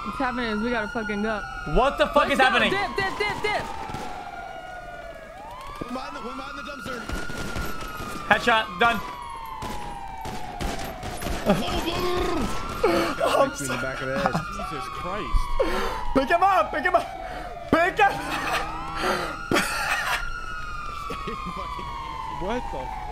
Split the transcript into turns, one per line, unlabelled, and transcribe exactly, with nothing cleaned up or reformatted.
What's happening is we gotta fucking go.
What the fuck
Let's
is
go.
happening?
Dip, dip, dip, dip.
One behind the, one behind the dumpster.
Headshot. Done.
I'm in the back of the head.
Jesus Christ.
Pick him up. Pick him up. Pick him.
What the